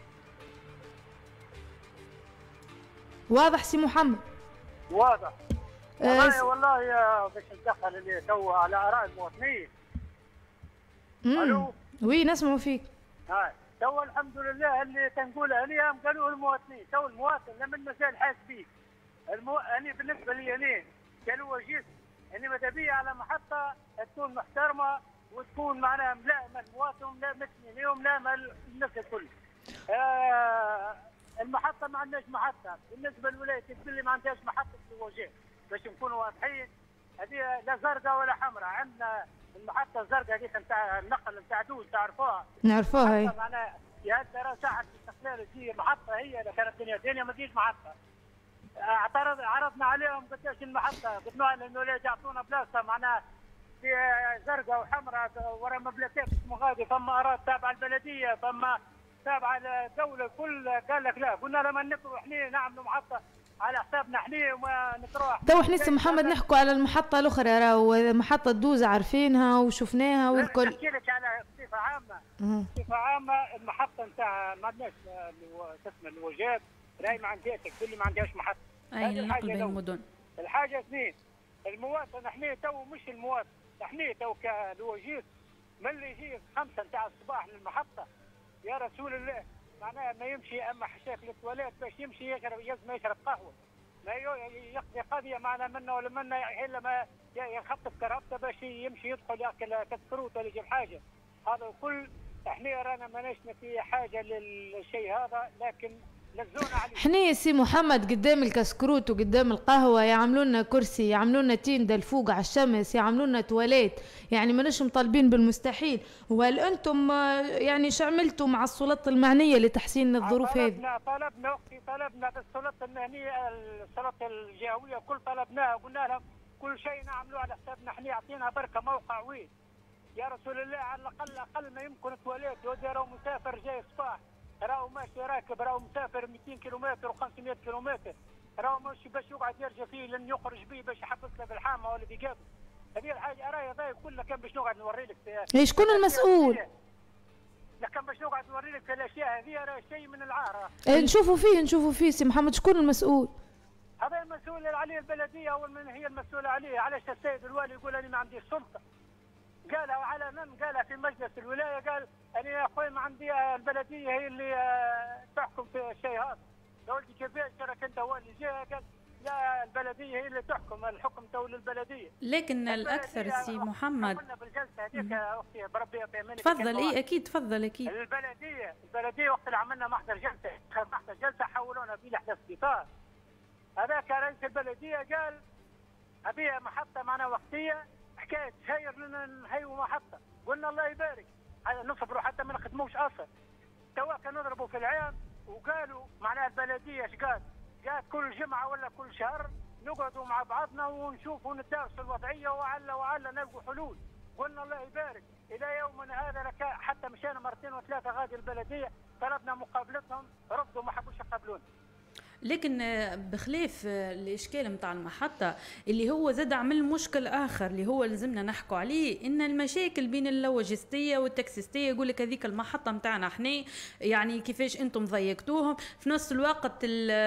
واضح سي محمد؟ واضح. والله والله يا باش ندخل اللي تو على اراء المواطنين. الو وي نسمعوا فيك. هاي تو الحمد لله اللي تنقولها اليوم قالوه المواطنين، تو المواطن لما المسائل حاس بيه. المو... أنا بالنسبه لي انا قالوا وجيت اني ماذا بيا على محطه تكون محترمه وتكون معناها ملائمه المواطن وملائمتني اليوم ملائمه الناس الكل. آه المحطه ما عندناش محطه، بالنسبه لولايه الكل ما عندهاش محطه الوجيه باش نكونوا واضحين. هذه لا زرقاء ولا حمراء، عندنا المحطه الزرقاء هذيك نتاع النقل نتاع دوز تعرفوها؟ نعرفوها هي. معناها يا ترى ساعه الاستقلال تجي محطه، هي اذا كانت الدنيا الدنيا ما تجيش محطه. اعترض عرضنا عليهم قداش المحطه، قلنا لهم انه لا يعطونا بلاصه معناها في زرقاء وحمراء ورا مبلاتات مغادي، فما اراضي تابعه البلديه، فما تابعه الدوله الكل. قال لك لا، قلنا لما نكروا احنا نعملوا محطه على حسابنا احنا وما نتروح. تو احنا سي محمد نحكوا على المحطه الاخرى، راهو محطه دوز عارفينها وشفناها والكل. نحكي لك على بصفه عامه. بصفه عامه المحطه نتاع ما عندناش تسمى الوجات، راهي ما عندهاش، اللي ما عندهاش محطه. اي النقل بين المدن. الحاجه اثنين، المواطن احنا تو مش المواطن، احنا تو كالوجيت من اللي يجي خمسه نتاع الصباح للمحطه يا رسول الله معناها ما يمشي اما حشاك للتواليت باش يمشي يشرب يزم يشرب قهوه، ما يقضي قضيه معنا منا ولا منا الا ما يخطف كرهبته باش يمشي يدخل ياكل كسكروت ولا يجيب حاجه. هذا الكل احنا رانا ماناش في حاجه للشيء هذا، لكن احنا يا سي محمد قدام الكسكروت وقدام القهوه يعملوا لنا كرسي، يعملوا لنا تيندا الفوق على الشمس، يعملوا لنا تواليت، يعني ماناش مطالبين بالمستحيل. وهل انتم يعني شو عملتوا مع السلطات المعنيه لتحسين الظروف هذه؟ طلبنا طلبنا اختي طلبنا بالسلطات المهنيه السلطات الجهويه كل طلبناها وقلنا لهم كل شيء نعملوه على حسابنا احنا، يعطينا بركه موقع وين يا رسول الله على الاقل اقل ما يمكن تواليت. راهو مسافر جاي صباح، راهو ماشي راكب، راهو مسافر مئتين كيلومتر وخمسمائة كيلومتر، راهو ماشي باش يقعد يرجع فيه لن يخرج به باش يحبس له بالحامه ولا بقابل. هذه الحاجه راهي هذا كلها كان باش نقعد نوري لك اي شكون المسؤول؟ لكن باش نقعد نوري لك الاشياء هذه راه شيء من العار. نشوفوا فيه نشوفوا فيه سي محمد، شكون المسؤول؟ هذا المسؤول عليه البلديه، اول من هي المسؤوله عليه. علاش السيد الوالي يقول انا ما عنديش سلطه؟ قالها على من؟ قالها في مجلس الولايه، قال انا يا اخوي ما عندي البلديه هي اللي تحكم في الشيء هذا. قلت كيفاش راك انت هو اللي جاي؟ قال لا البلديه هي اللي تحكم، الحكم تو للبلديه. لكن الاكثر سي محمد قلنا بالجلسه هذيك اختي بربي يطيمني. تفضل. اي اكيد تفضل. اكيد البلديه البلديه وقت اللي عملنا محضر جلسه محضر جلسه حولونا به لحدث قطار. هذاك رئيس البلديه قال ابي محطه معنا وقتيه، حكايه شاير لنا نهيو محطه. قلنا الله يبارك نصبروا حتى ما نخدموش اصلا. توا كانوا نضربوا في العين وقالوا معناها البلديه ايش قالت؟ قالت كل جمعه ولا كل شهر نقعدوا مع بعضنا ونشوفوا ندارسوا الوضعيه وعلى وعلى نلقوا حلول. قلنا الله يبارك الى يومنا هذا لك حتى مشينا مرتين وثلاثه غادي البلديه طلبنا مقابلتهم رفضوا ما حبوش يقابلونا. لكن بخلاف الاشكال نتاع المحطه اللي هو زاد عمل مشكل اخر اللي هو لازمنا نحكوا عليه، ان المشاكل بين اللوجستيه والتكسيستيه. يقول لك هذيك المحطه نتاعنا احنا يعني كيفاش انتم ضيقتوهم، في نفس الوقت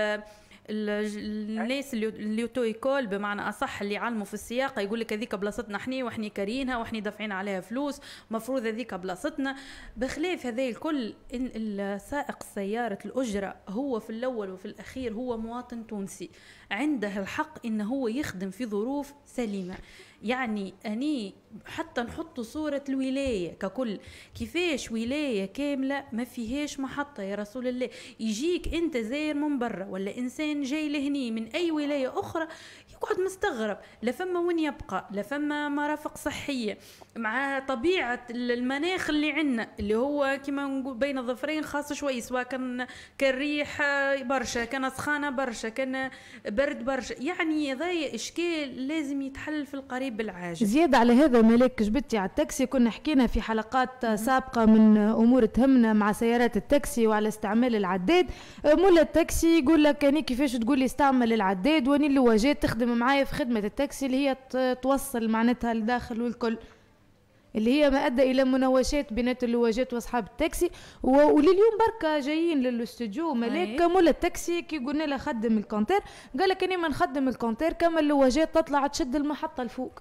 الناس اللي يوتويكول بمعنى اصح اللي يعلموا في السياقه يقول لك هذيك بلاصتنا احنا واحنا كارينها واحنا دافعين عليها فلوس، مفروض هذيك بلاصتنا. بخلاف هذا الكل ان السائق سياره الاجره هو في الاول وفي الاخير هو مواطن تونسي، عنده الحق ان هو يخدم في ظروف سليمه. يعني أني حتى نحط صورة الولاية ككل، كيفاش ولاية كاملة ما فيهاش محطة يا رسول الله؟ يجيك أنت زاير من برا ولا إنسان جاي لهني من أي ولاية أخرى يقعد مستغرب، لا فما وين يبقى، لا فما مرافق صحية، مع طبيعة المناخ اللي عندنا اللي هو كما نقول بين الظفرين خاص شوي، سواء كان كان ريح برشا، كان سخانة برشا، كان برد برشا، يعني هذا إشكال لازم يتحل في القريب العاجل. زيادة على هذا مالك جبتي على التاكسي، كنا حكينا في حلقات سابقة من أمور تهمنا مع سيارات التاكسي وعلى استعمال العداد. مولا التاكسي يقول لك يعني كيفاش تقولي استعمل العداد واني اللواجات تخدم معايا في خدمة التاكسي اللي هي توصل معناتها لداخل والكل، اللي هي ما أدى إلى مناوشات بين اللواجات وأصحاب التاكسي. ولليوم بركة جايين للاستوديو ملاك مولا التاكسي كي قلنا له خدم الكونتير قال لك أني ما نخدم الكونتير كما اللواجات تطلع تشد المحطة الفوق.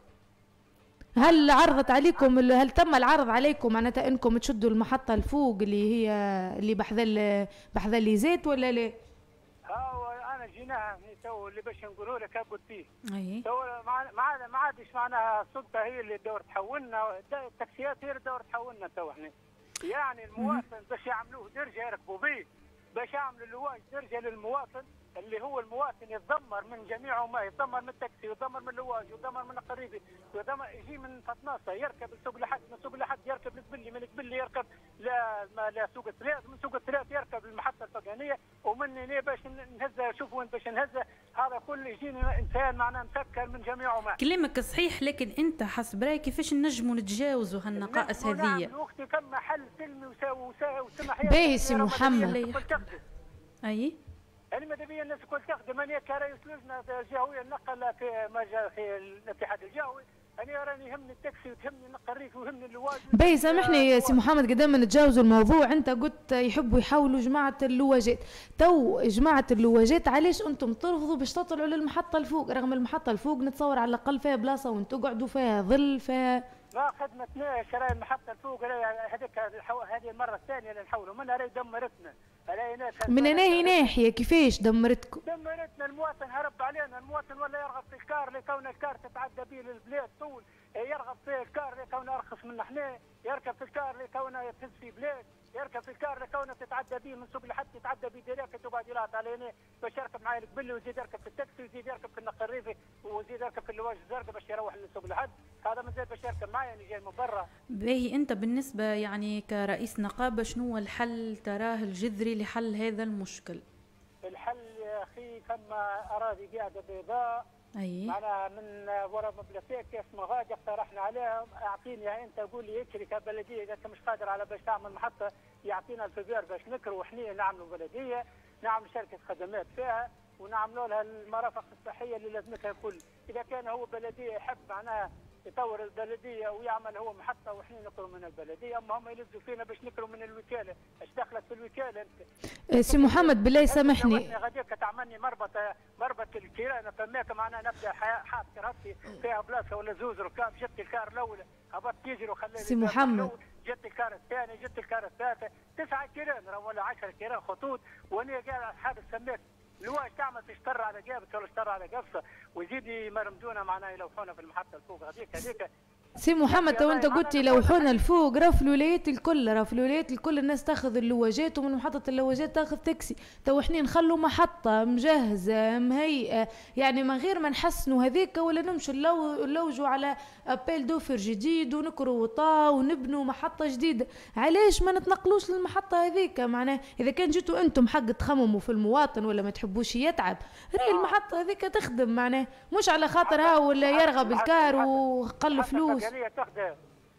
هل عرضت عليكم، هل تم العرض عليكم معناتها أنكم تشدوا المحطة الفوق اللي هي اللي بحذا بحذا اللي زيت ولا لا؟ ها أنا جيناها تو اللي باش نقولوا لك قلت فيه. أي. تو ما ما ما عادش معناها السلطة هي اللي دور تحولنا، التاكسيات هي اللي دور تحولنا تو احنا. يعني المواطن باش يعملوه درجة يركبوا به، باش يعملوا اللواج درجة للمواطن اللي هو المواطن يتدمر من جميعه، ما يتدمر من التاكسي ويتدمر من اللواج ويتدمر من القريبي ويتدمر يجي من فطناصه يركب لسوق لحد، من سوق لحد يركب لقبلي، من قبلي يركب لا لا سوق الثلاث، من سوق الثلاث يركب المحطه الفقانيه، ومن هنا باش نهزه شوف وين باش نهزه. هذا كله يجينا انسان معناه مسكر من جميعه. ما كلامك صحيح، لكن انت حسب رايك كيفاش نجموا نتجاوزوا هالنقائص هذه؟ الوقت كم حل سلمي وسمح باهي سي محمد. اي يعني ماذا بيا الناس الكل تخدم. انا كرئيس لجنه جهويه نقل في مجال في الاتحاد الجهوي، انا راني يهمني التاكسي وتهمني نقل الريف ويهمني اللواج. باهي سامحني سي محمد قدام نتجاوزوا الموضوع، انت قلت يحبوا يحاولوا جماعه اللواجات، تو جماعه اللواجات علاش انتم ترفضوا باش تطلعوا للمحطه الفوق رغم المحطه الفوق نتصور على الاقل فيها بلاصه وين تقعدوا فيها ظل فيها؟ ما خدمتناش راهي المحطه الفوق هذيك هذه المره الثانيه اللي نحولوا منها راهي دمرتنا. من هنا ناحيه كيفاش دمرتكم؟ دمرتنا، المواطن هرب علينا، المواطن ولا يرغب في الكار لكون الكار تتعدى به للبلاد طول، يرغب في الكار لكونه ارخص من احنا، يركب في الكار لكونه يفز في بلاد، يركب في الكار لكونه تتعدى به من سوق لحد يتعدى به ديريك تقعد يلاط علينا باش يركب معايا القبل ويزيد يركب في التاكسي ويزيد يركب في النقل الريفي ويزيد يركب في اللواج الزرقاء باش يروح للسوق لحد. هذا مازال باش يركب معايا اللي جاي من برا. باهي انت بالنسبه يعني كرئيس نقابه شنو الحل تراه الجذري لحل هذا المشكل؟ الحل يا اخي كما اراضي قاعده بيضاء اي معناها من ورا مبلغات كيف مغادي اقترحنا عليهم، اعطيني انت قول لي يكري كبلديه اذا انت مش قادر على باش تعمل محطه يعطينا الفبير باش نكروا وحنا نعملوا بلديه، نعمل شركه خدمات فيها ونعملوا لها المرافق الصحيه اللي لازمتها الكل. اذا كان هو بلديه يحب معناها يطور البلديه ويعمل هو محطه وحنا نكروا من البلديه، اما هم يلزوا فينا باش نكروا من الوكاله. ايش دخلت في الوكاله انت؟ سي محمد بالله سامحني. غاديك تعملني مربط مربط الكيران فماك معناها نبدا حاط كراسي فيها بلاصه ولا زوز ركاب، جبت الكار الاول هبط تيجي وخليني سي محمد جبت الكار الثاني جبت الكار الثالث، تسعه كيران ولا عشرة كيران خطوط، وانا قاعد اصحاب السماك الواش تعمل تشتر على جابت ولا اشتر على قفصه ويزيد يمرمدونا معناها يلوحونا في المحطه الفوق هذيك هذيك. سي محمد تو انت قلت يلوحونا الفوق، راه في الولايات الكل راه في الولايات الكل الناس تاخذ اللواجات ومن محطه اللواجات تاخذ تاكسي، تو احنا نخلوا محطه مجهزه مهيئه يعني من غير ما نحسنوا هذيك ولا نمشوا نلوجوا على ابيل دوفر جديد ونكروا وطا ونبنوا محطه جديده. علاش ما نتنقلوش للمحطه هذيك؟ معناه اذا كان جيتوا انتم حق تخمموا في المواطن ولا ما تحبوش يتعب، راهي المحطه هذيك تخدم معناه مش على خاطر ها ولا يرغب الكار وقل فلوس. الفقانية تخدم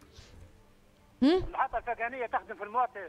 المحطة الفقانية تخدم في المواطن.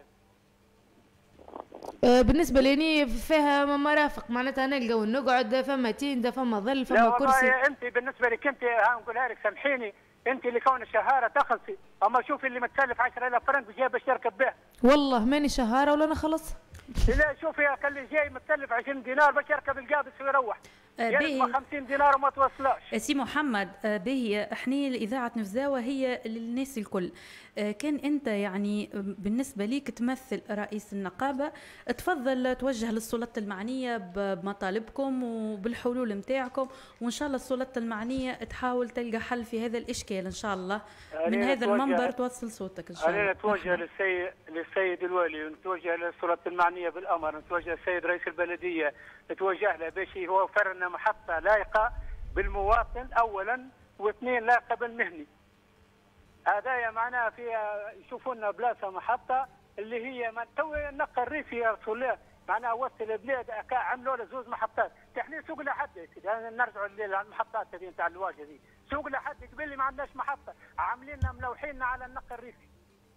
آه بالنسبة لي فيها مرافق معناتها نلقاو نقعد فما تيندا فما ظل فما كرسي. لا انت بالنسبة لك انت نقولها لك سامحيني، انت اللي كون الشهارة تخلصي، اما شوفي اللي متسلف عشرة آلاف فرنك جاي باش يركب به. والله ماني شهارة ولا انا خلص. لا شوفي اللي جاي متسلف عشرين دينار باش يركب القابس ويروح. يا ريت خمسين دينار وما توصلش. سي محمد باهي، احنا اذاعه نفزاوه هي للناس الكل. كان انت يعني بالنسبه ليك تمثل رئيس النقابه، تفضل توجه للسلطه المعنيه بمطالبكم وبالحلول نتاعكم، وان شاء الله السلطه المعنيه تحاول تلقى حل في هذا الاشكال ان شاء الله. من هذا المنبر توصل صوتك ان شاء الله. انا نتوجه للسيد للسيد الوالي، ونتوجه للسلطه المعنيه بالامر، نتوجه للسيد رئيس البلديه، نتوجه له باش يوفر لنا محطه لائقه بالمواطن اولا، واثنين لائقه بالمهني. هذايا معناها فيها يشوفوا لنا بلاصه محطه اللي هي من تو النقل الريفي يا رسول الله، معناها وسط البلاد عملوا له زوج محطات. احنا سوق لحد نرجعوا للمحطات هذه نتاع اللواج هذه، سوق لحد قبل لي ما عندناش محطه، عاملين ملوحيننا على النقل الريفي.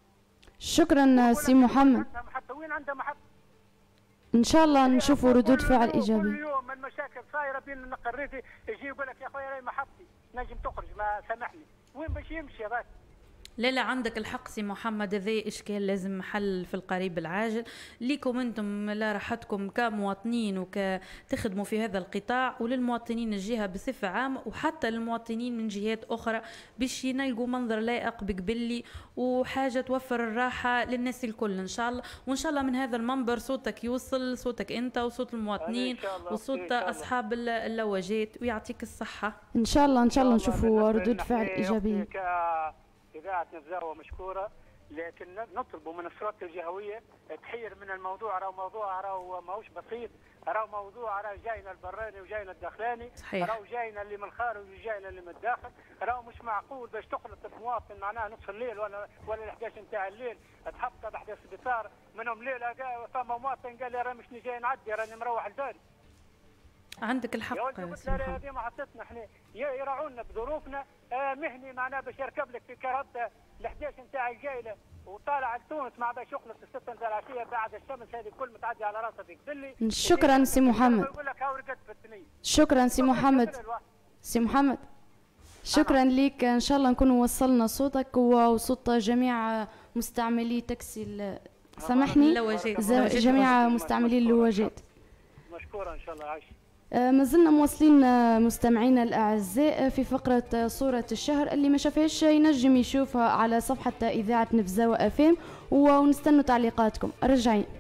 شكرا سي محمد. محطه وين عندها محطه؟ ان شاء الله نشوفوا ردود فعل ايجابيه. كل يوم من مشاكل صايره بين النقل الريفي، يجي يقول لك يا خويا راهي محطتي نجم تخرج، ما سامحني وين باش يمشي هذاك؟ لا لا عندك الحق سي محمد، هذا اشكال لازم حل في القريب العاجل. ليكم انتم لا راحتكم كمواطنين وكتخدموا في هذا القطاع، وللمواطنين الجهه بصفه عامه، وحتى للمواطنين من جهات اخرى باش ينلقوا منظر لائق بقبلي وحاجه توفر الراحه للناس الكل ان شاء الله. وان شاء الله من هذا المنبر صوتك يوصل، صوتك انت وصوت المواطنين وصوت اصحاب اللواجات، ويعطيك الصحه. ان شاء الله ان شاء الله نشوفوا ردود فعل ايجابيه. إذاعة نفزاوة مشكورة، لكن نطلب من السلطة الجهوية تحير من الموضوع. راهو موضوع راهو ماهوش بسيط، راهو موضوع راه جاينا البراني وجاينا الداخلاني، راهو جاينا اللي من الخارج وجاينا اللي من الداخل. راهو مش معقول باش تخلط بمواطن معناها نصف الليل ولا ولا الحداش نتاع الليل تحط بحدا سبيطار منهم ليله فما مواطن قال لي راه مش جاي نعدي راني مروح لداري. عندك الحق يا ولدي قلت له هذه محطتنا احنا يراعونا بظروفنا. آه مهني معناها باش يركب لك في كهرباء الحداش نتاع الجايله وطالع لتونس مع باش يخلص الستة نتاع العشيه بعد الشمس هذه كل متعدي على راسها في قبلي. شكرا سي محمد. يقول لك هاو رقدت في الثنيه. شكرا سي محمد. سي محمد شكرا لك، ان شاء الله نكون وصلنا صوتك وصوت جميع مستعملي تاكسي سامحني جميع مستعملي اللواجات. مشكورة ان شاء الله. عايش. ما زلنا مواصلين مستمعينا الأعزاء في فقرة صورة الشهر، اللي ما شافهاش ينجم يشوفها على صفحة إذاعة نفزاوة اف ام، ونستنوا تعليقاتكم. رجعين.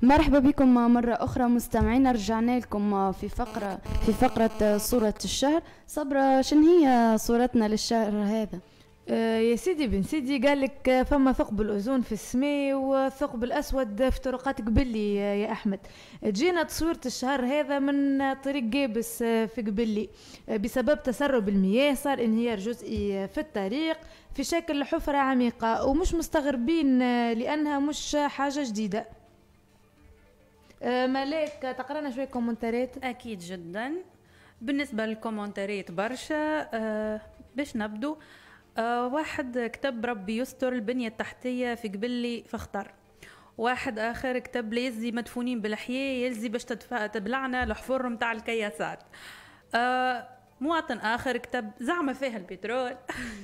مرحبا بكم مرة أخرى مستمعين، رجعنا لكم في فقرة في فقرة صورة الشهر. صبرا، شن هي صورتنا للشهر هذا؟ آه يا سيدي بن سيدي، قال لك فما ثقب الأوزون في السماء وثقب الأسود في طرقات قبلي يا أحمد. جينا تصويرة الشهر هذا من طريق جابس في قبلي بسبب تسرب المياه، صار انهيار جزئي في الطريق في شكل حفرة عميقة، ومش مستغربين لأنها مش حاجة جديدة. ملاك تقرأنا شوية كومنتارات؟ أكيد جدا. بالنسبة للكومنتارات برشا. أه باش نبدو. أه واحد كتب ربي يستر البنية التحتية في قبلي فاختار. واحد آخر كتب ليزي مدفونين بالحياة يلزي باش تبلعنا الحفر متاع الكياسات. أه مواطن آخر كتب زعمة فيها البترول.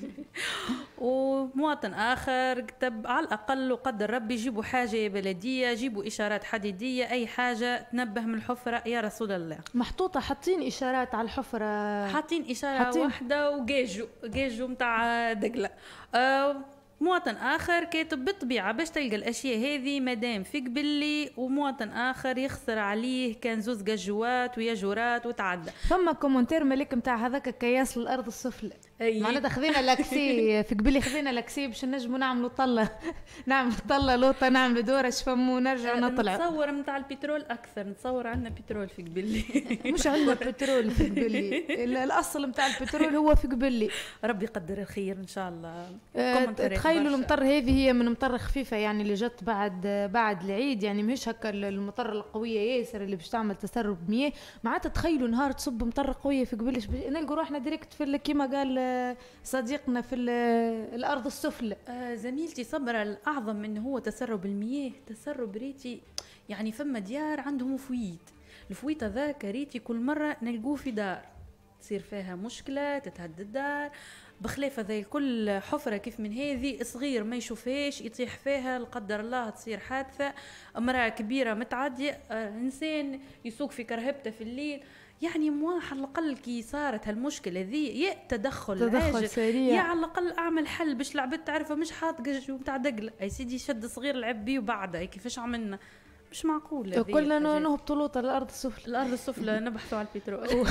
ومواطن آخر كتب على الأقل وقدر ربي جيبوا حاجة بلدية، جيبوا إشارات حديدية، أي حاجة تنبه من الحفرة يا رسول الله. محطوطة حاطين إشارات على الحفرة، حاطين إشارة حاطين. واحدة وجيجو جيجو متاع دقلة. أه مواطن آخر كاتب بالطبيعة باش تلقى الأشياء هذه مدام في قبلي، ومواطن آخر يخسر عليه كان زوز جاجوات وياجورات وتعدى. فما كومنتير ملك متاع هذاك كياس الأرض السفلى. أيه. معناتها خذينا لاكسي في قبلي، خذينا لاكسي باش نجموا نعملوا طلة نعمل طلة لوطة، نعمل دورة شفمو ونرجع نطلع. نتصور متاع البترول أكثر، نتصور عندنا بترول في قبلي. مش عندنا بترول في قبلي، الأصل متاع البترول هو في قبلي. ربي يقدر الخير إن شاء الله. أه تخيلوا المطر هذه هي من مطر خفيفة يعني اللي جت بعد بعد العيد، يعني مش هكا المطر القوية ياسر اللي باش تعمل تسرب مياه. معناتها تخيلوا نهار تصب مطر قوية في قبلي نلقوا روحنا ديريكت في كيما قال صديقنا في الأرض السفلى. آه زميلتي صبرا، الأعظم من هو تسرب المياه تسرب ريتي، يعني فما ديار عندهم فويت، الفويت هذاك ريتي كل مرة نلقوه في دار تصير فيها مشكلة تتهدد الدار، بخلاف هذا كل حفرة كيف من هذه صغير ما يشوفهاش يطيح فيها لا قدر الله تصير حادثة، امرأة كبيرة متعدية، آه إنسان يسوق في كرهبته في الليل، يعني مواحد على الأقل كي صارت هالمشكلة ذي يا تدخل, تدخل سريع، يا على الأقل أعمل حل باش العباد تعرفها، مش حاط قجو بتاع دقلة أي سيدي شد صغير لعب بيه وبعدها كيفاش عملنا، مش معقول. كلنا نهبطوا لوطة الأرض السفلى، الأرض السفلى نبحثوا على البترول.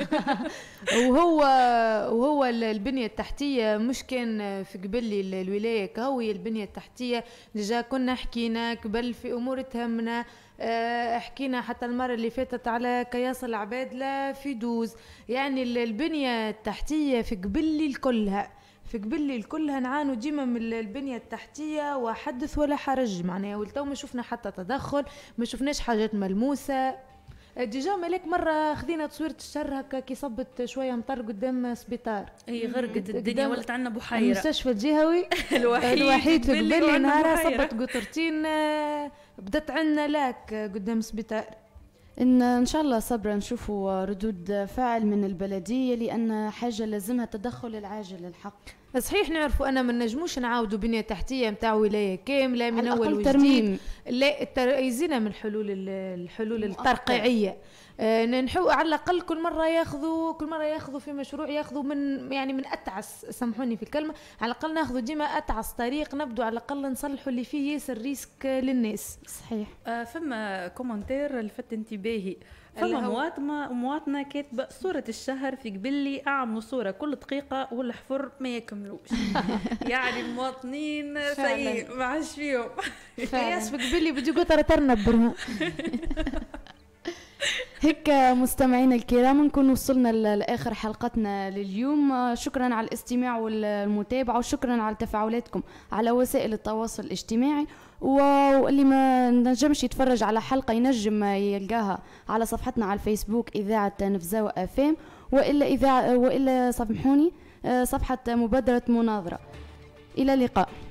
وهو وهو البنية التحتية مش كان في قبل الولاية كهوية، البنية التحتية ديجا كنا حكينا قبل في أمور تهمنا، حكينا حتى المرة اللي فاتت على كياس العباد لا في دوز، يعني البنية التحتية في قبل الكلها في قبل الكلها نعانوا ديما من البنية التحتية وحدث ولا حرج، معناها ولتو ما شفنا حتى تدخل، ما شفناش حاجات ملموسة. ديجا مالك مرة خذينا تصويرة الشهر هكا كي صبت شوية مطر قدام سبيطار، اي غرقت الدنيا ولت عندنا بحيرة، المستشفى الجهوي الوحيد, الوحيد في قبل نهارها صبت قطرتين، بدت عندنا لاك قدام سبيطار. إن إن شاء الله صبرا نشوفوا ردود فعل من البلدية، لأن حاجة لازمها تدخل العاجل الحق. صحيح نعرفوا أنا ما نجموش نعاودوا بنية تحتية متاع ولاية كاملة من أول وجديد، ترميم. لا يزينا من الحلول الحلول الترقيعية، آه نحو على الأقل كل مرة ياخذوا كل مرة ياخذوا في مشروع ياخذوا من يعني من أتعس، سامحوني في الكلمة، على الأقل ناخذوا ديما أتعس طريق نبدو على الأقل نصلحوا اللي فيه ياسر ريسك للناس. صحيح. آه فما كومنتير لفت انتباهي، فما مواطنة مواطنة كاتبة صورة الشهر في قبلي أعملوا صورة كل دقيقة والحفر ما يكملوش. يعني المواطنين سيء ما عاش فيهم. ياس في قبلي بدي قطرة ترنب برها. هيك مستمعينا الكرام نكون وصلنا لاخر حلقتنا لليوم، شكرا على الاستماع والمتابعه، وشكرا على تفاعلاتكم على وسائل التواصل الاجتماعي، واللي ما نجمش يتفرج على حلقه ينجم يلقاها على صفحتنا على الفيسبوك اذاعه نفزاوة اف ام، والا اذاعه والا سامحوني صفحه مبادره مناظره. الى اللقاء.